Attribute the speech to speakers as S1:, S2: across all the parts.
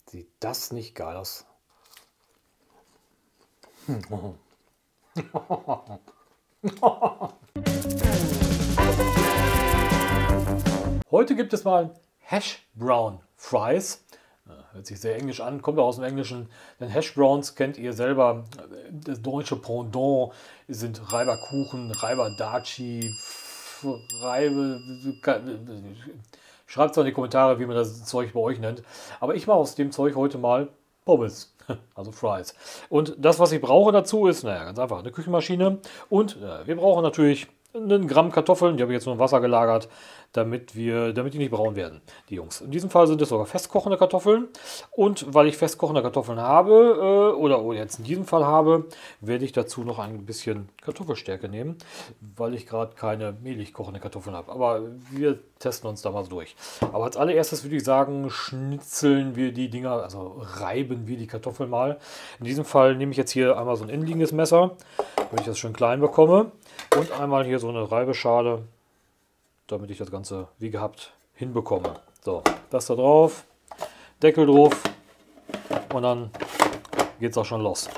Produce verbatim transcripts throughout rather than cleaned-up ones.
S1: Sieht das nicht geil aus? Heute gibt es mal Hash Brown Fries. Hört sich sehr englisch an, kommt auch aus dem Englischen. Denn Hash Browns kennt ihr selber. Das deutsche Pendant sind Reiberkuchen, Reiberdachi, Reibe. Schreibt es in die Kommentare, wie man das Zeug bei euch nennt. Aber ich mache aus dem Zeug heute mal Pommes, also Fries. Und das, was ich brauche dazu, ist, naja, ganz einfach, eine Küchenmaschine. Und äh, wir brauchen natürlich einen Gramm Kartoffeln, die habe ich jetzt nur im Wasser gelagert, damit, wir, damit die nicht braun werden, die Jungs. In diesem Fall sind es sogar festkochende Kartoffeln. Und weil ich festkochende Kartoffeln habe, äh, oder, oder jetzt in diesem Fall habe, werde ich dazu noch ein bisschen Kartoffelstärke nehmen, weil ich gerade keine mehlig kochende Kartoffeln habe. Aber wir testen uns da mal so durch. Aber als allererstes würde ich sagen, schnitzeln wir die Dinger, also reiben wir die Kartoffeln mal. In diesem Fall nehme ich jetzt hier einmal so ein innenliegendes Messer, damit ich das schön klein bekomme. Und einmal hier so eine Reibeschale, damit ich das Ganze wie gehabt hinbekomme. So, das da drauf, Deckel drauf und dann geht es auch schon los.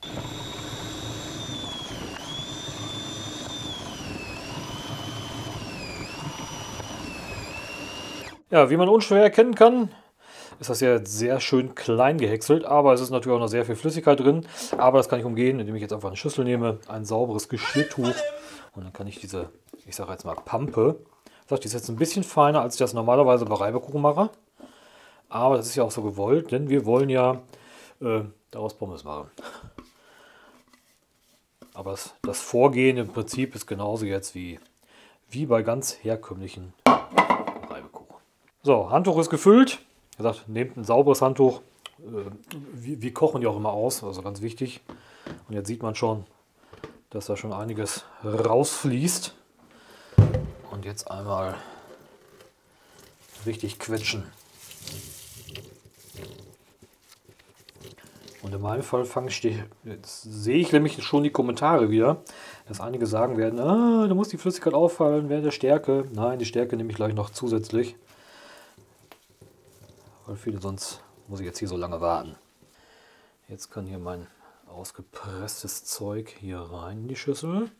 S1: Ja, wie man unschwer erkennen kann, ist das ja jetzt sehr schön klein gehäckselt, aber es ist natürlich auch noch sehr viel Flüssigkeit drin. Aber das kann ich umgehen, indem ich jetzt einfach eine Schüssel nehme, ein sauberes Geschirrtuch und dann kann ich diese, ich sage jetzt mal Pampe, ich sage, die ist jetzt ein bisschen feiner, als ich das normalerweise bei Reibekuchen mache. Aber das ist ja auch so gewollt, denn wir wollen ja äh, daraus Pommes machen. Aber das, das Vorgehen im Prinzip ist genauso jetzt wie, wie bei ganz herkömmlichen Reibekuchen. So, Handtuch ist gefüllt. Wie gesagt, nehmt ein sauberes Handtuch. Wir, wir kochen ja auch immer aus, also ganz wichtig. Und jetzt sieht man schon, dass da schon einiges rausfließt. Und jetzt einmal richtig quetschen. Und in meinem Fall fange ich die, jetzt sehe ich nämlich schon die Kommentare wieder, dass einige sagen werden, ah, da muss die Flüssigkeit auffallen während der Stärke. Nein, die Stärke nehme ich gleich noch zusätzlich. Weil viele, sonst muss ich jetzt hier so lange warten. Jetzt kann hier mein ausgepresstes Zeug hier rein in die Schüssel.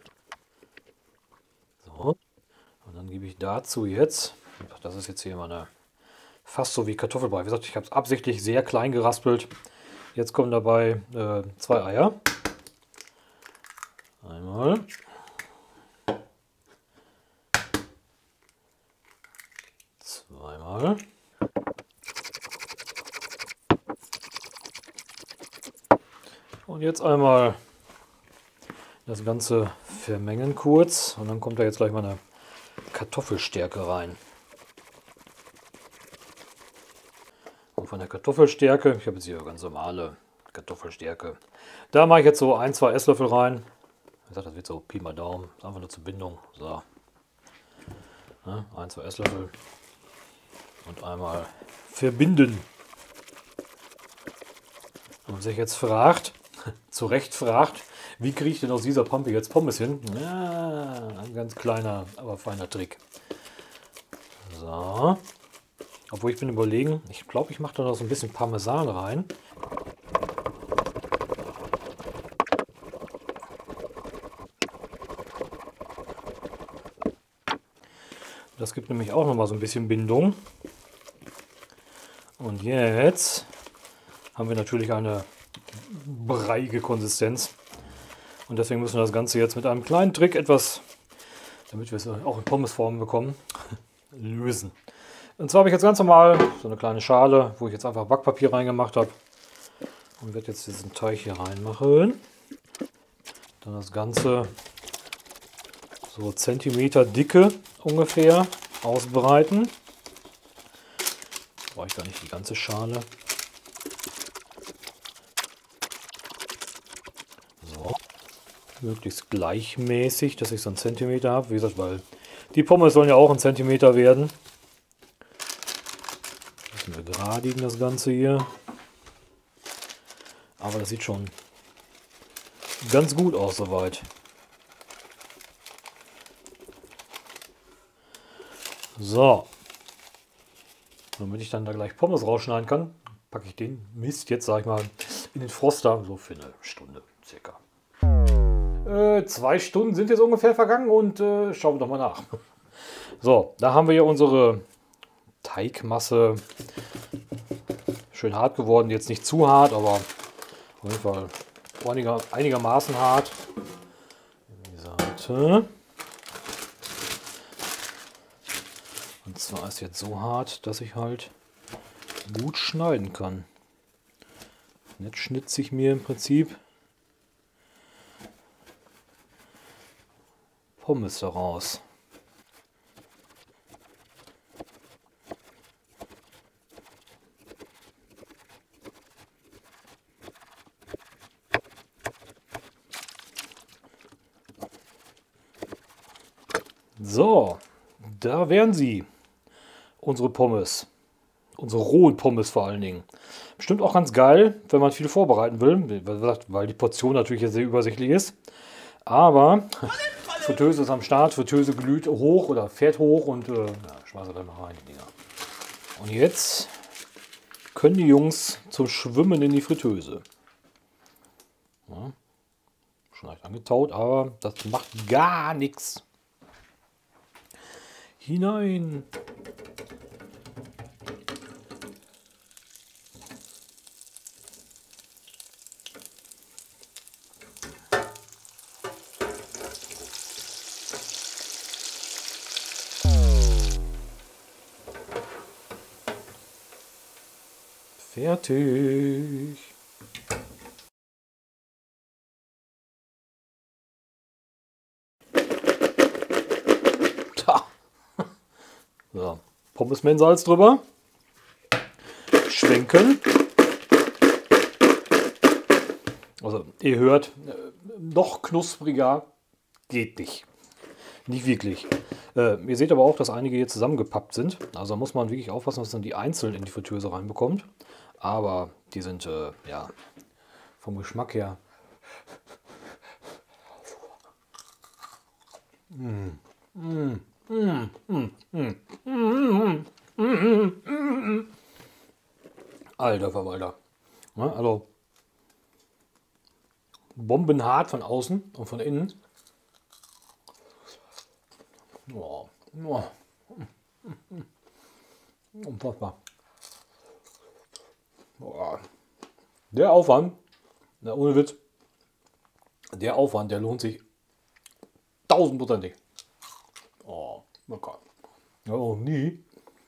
S1: So. Und dann gebe ich dazu jetzt, das ist jetzt hier meine, fast so wie Kartoffelbrei. Wie gesagt, ich habe es absichtlich sehr klein geraspelt. Jetzt kommen dabei äh, zwei Eier. Einmal. Zweimal. Und jetzt einmal das Ganze vermengen kurz und dann kommt da jetzt gleich mal eine Kartoffelstärke rein. Und von der Kartoffelstärke, ich habe jetzt hier ganz normale Kartoffelstärke, da mache ich jetzt so ein, zwei Esslöffel rein. Ich sage, das wird so Pi mal Daumen, einfach nur zur Bindung. So, ja, ein, zwei Esslöffel und einmal verbinden. Und sich jetzt fragt, zu Recht fragt, wie kriege ich denn aus dieser Pampe jetzt Pommes hin? Ja, ein ganz kleiner, aber feiner Trick. So. Obwohl ich bin überlegen, ich glaube, ich mache da noch so ein bisschen Parmesan rein. Das gibt nämlich auch noch mal so ein bisschen Bindung. Und jetzt haben wir natürlich eine breiige Konsistenz. Und deswegen müssen wir das Ganze jetzt mit einem kleinen Trick etwas, damit wir es auch in Pommesform bekommen, lösen. Und zwar habe ich jetzt ganz normal so eine kleine Schale, wo ich jetzt einfach Backpapier reingemacht habe. Und werde jetzt diesen Teig hier reinmachen. Dann das Ganze so Zentimeter Dicke ungefähr ausbreiten. Brauche ich gar nicht die ganze Schale. So. Möglichst gleichmäßig, dass ich so einen Zentimeter habe. Wie gesagt, weil die Pommes sollen ja auch ein Zentimeter werden. Müssen wir geradigen das Ganze hier. Aber das sieht schon ganz gut aus soweit. So. Damit ich dann da gleich Pommes rausschneiden kann, packe ich den Mist jetzt, sag ich mal, in den Froster, so für eine Stunde circa. Äh, zwei Stunden sind jetzt ungefähr vergangen und äh, schauen wir doch mal nach. So, da haben wir hier unsere Teigmasse. Schön hart geworden, jetzt nicht zu hart, aber auf jeden Fall einiger, einigermaßen hart. Die Seite. Und zwar ist jetzt so hart, dass ich halt gut schneiden kann. Jetzt schnitze ich mir im Prinzip Pommes daraus. So, da wären sie, unsere Pommes. Unsere rohen Pommes vor allen Dingen. Bestimmt auch ganz geil, wenn man viel vorbereiten will, weil die Portion natürlich sehr übersichtlich ist. Aber Fritteuse ist am Start, Fritteuse glüht hoch oder fährt hoch und äh, ja, schmeiße da mal rein, die Dinger. Und jetzt können die Jungs zum Schwimmen in die Fritteuse. Ja, schon leicht angetaut, aber das macht gar nichts. Hinein. Fertig. Da. So, Pommes-Mensalz drüber. Schwenken. Also, ihr hört, noch knuspriger geht nicht. Nicht wirklich. Äh, ihr seht aber auch, dass einige hier zusammengepappt sind. Also da muss man wirklich aufpassen, dass man die einzeln in die Fritteuse reinbekommt. Aber die sind, äh, ja, vom Geschmack her. Mm, mm, mm, mm, mm, mm, mm, mm. Alter Verwalter. Ja, also bombenhart von außen und von innen. Oh, oh. Unfassbar. Oh. Der Aufwand, na, ohne Witz, der Aufwand, der lohnt sich tausendprozentig. Oh, mein Gott. Ich habe noch nie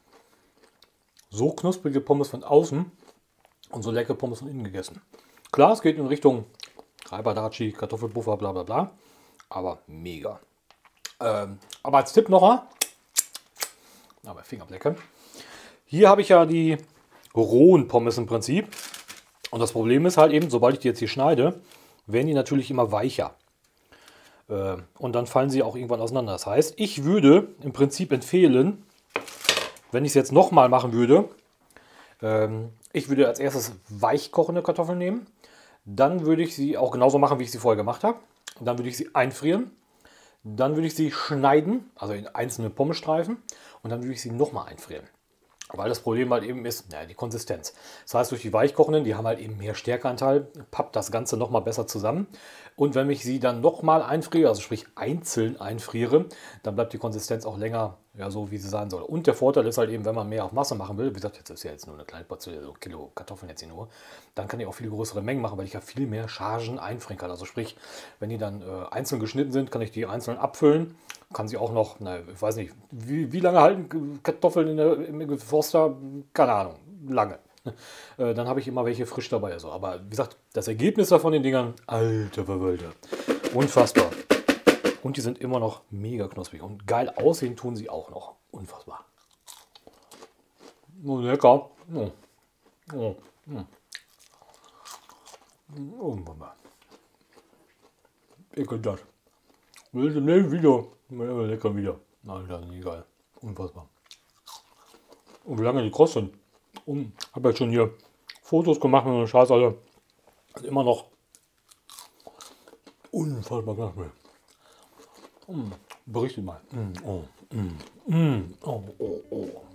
S1: so knusprige Pommes von außen und so leckere Pommes von innen gegessen. Klar, es geht in Richtung Reibadachi, Kartoffelpuffer, bla bla bla, aber mega. Ähm, aber als Tipp noch, aber Fingerblecke. Hier habe ich ja die rohen Pommes im Prinzip. Und das Problem ist halt eben, sobald ich die jetzt hier schneide, werden die natürlich immer weicher. Äh, und dann fallen sie auch irgendwann auseinander. Das heißt, ich würde im Prinzip empfehlen, wenn ich es jetzt nochmal machen würde, ähm, ich würde als erstes weich kochende Kartoffeln nehmen. Dann würde ich sie auch genauso machen, wie ich sie vorher gemacht habe. Und dann würde ich sie einfrieren. Dann würde ich sie schneiden, also in einzelne Pommesstreifen. Und dann würde ich sie nochmal einfrieren. Weil das Problem halt eben ist, naja, die Konsistenz. Das heißt, durch die weichkochenden, die haben halt eben mehr Stärkeanteil, pappt das Ganze nochmal besser zusammen. Und wenn ich sie dann nochmal einfriere, also sprich einzeln einfriere, dann bleibt die Konsistenz auch länger, ja, so wie sie sein soll. Und der Vorteil ist halt eben, wenn man mehr auf Masse machen will, wie gesagt, jetzt ist ja jetzt nur eine kleine Portion, so Kilo Kartoffeln jetzt hier nur, dann kann ich auch viel größere Mengen machen, weil ich ja viel mehr Chargen einfrieren kann. Also sprich, wenn die dann äh, einzeln geschnitten sind, kann ich die einzeln abfüllen. Kann sie auch noch, na, ich weiß nicht, wie, wie lange halten Kartoffeln in der, im Forster? Keine Ahnung, lange. Äh, dann habe ich immer welche frisch dabei. Also. Aber wie gesagt, das Ergebnis davon den Dingern, alter Verwalter, unfassbar. Und die sind immer noch mega knusprig. Und geil aussehen tun sie auch noch. Unfassbar. Oh, lecker. Oh. Oh. Oh. Unfassbar. Ekelhaft. Will im nächsten Video. Lecker wieder. Alter, nie geil. Unfassbar. Und wie lange die kosten? Und habe ja schon hier Fotos gemacht mit dem Scheiß, alle. Also immer noch unfassbar knackig. Mm, berichtet mal. Mm, oh, mm, mm, oh, oh, oh.